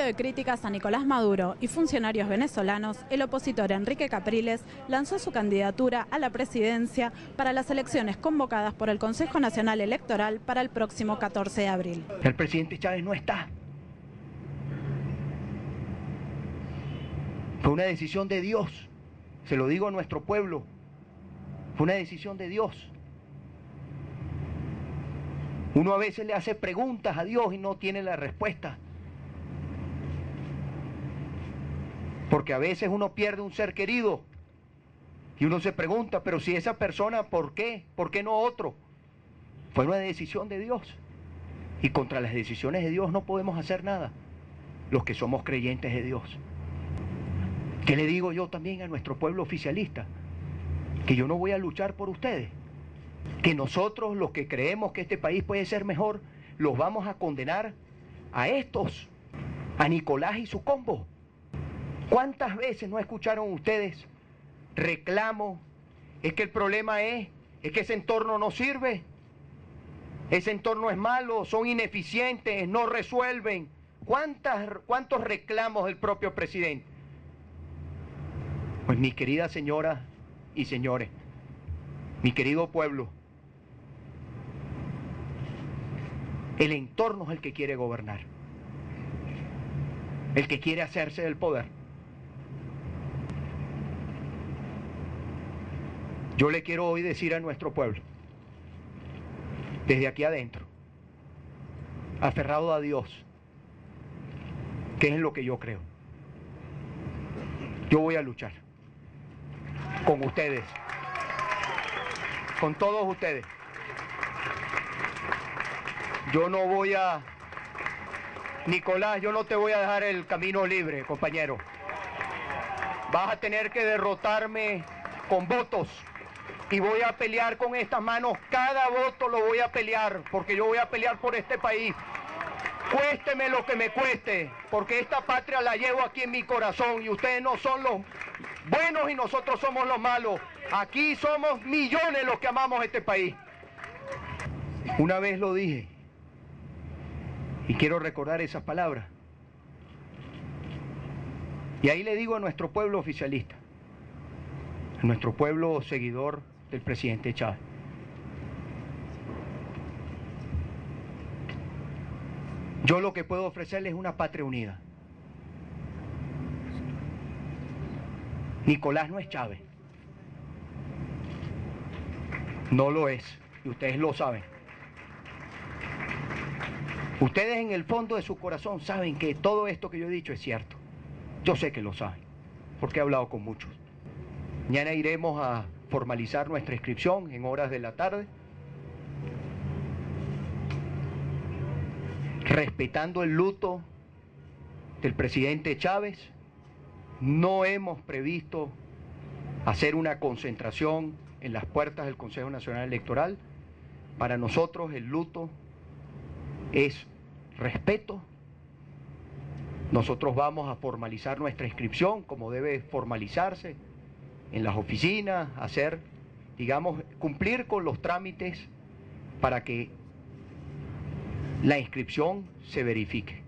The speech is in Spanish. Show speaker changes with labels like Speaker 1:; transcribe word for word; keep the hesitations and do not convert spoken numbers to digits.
Speaker 1: medio de críticas a Nicolás Maduro y funcionarios venezolanos, el opositor Enrique Capriles lanzó su candidatura a la presidencia para las elecciones convocadas por el Consejo Nacional Electoral para el próximo catorce de abril.
Speaker 2: El presidente Chávez no está. Fue una decisión de Dios, se lo digo a nuestro pueblo, fue una decisión de Dios. Uno a veces le hace preguntas a Dios y no tiene la respuesta. Porque a veces uno pierde un ser querido y uno se pregunta, pero si esa persona, ¿por qué? ¿Por qué no otro? Fue una decisión de Dios. Y contra las decisiones de Dios no podemos hacer nada, los que somos creyentes de Dios. ¿Qué le digo yo también a nuestro pueblo oficialista? Que yo no voy a luchar por ustedes. Que nosotros, los que creemos que este país puede ser mejor, los vamos a condenar a estos, a Nicolás y su combo. ¿Cuántas veces no escucharon ustedes reclamos? Es que el problema es, es que ese entorno no sirve, ese entorno es malo, son ineficientes, no resuelven. ¿Cuántas, cuántos reclamos del propio presidente? Pues mis queridas señoras y señores, mi querido pueblo, el entorno es el que quiere gobernar, el que quiere hacerse del poder. Yo le quiero hoy decir a nuestro pueblo, desde aquí adentro, aferrado a Dios, que es en lo que yo creo. Yo voy a luchar con ustedes, con todos ustedes. Yo no voy a... Nicolás, yo no te voy a dejar el camino libre, compañero. Vas a tener que derrotarme con votos. Y voy a pelear con estas manos, cada voto lo voy a pelear, porque yo voy a pelear por este país. Cuésteme lo que me cueste, porque esta patria la llevo aquí en mi corazón y ustedes no son los buenos y nosotros somos los malos. Aquí somos millones los que amamos este país. Una vez lo dije y quiero recordar esas palabras. Y ahí le digo a nuestro pueblo oficialista, a nuestro pueblo seguidor del presidente Chávez: yo lo que puedo ofrecerles es una patria unida. Nicolás no es Chávez. No lo es. Y ustedes lo saben. Ustedes en el fondo de su corazón saben que todo esto que yo he dicho es cierto. Yo sé que lo saben, porque he hablado con muchos. Mañana iremos a formalizar nuestra inscripción en horas de la tarde, respetando el luto del presidente Chávez. No hemos previsto hacer una concentración en las puertas del Consejo Nacional Electoral. Para nosotros el luto es respeto. Nosotros vamos a formalizar nuestra inscripción como debe formalizarse en las oficinas, hacer, digamos, cumplir con los trámites para que la inscripción se verifique.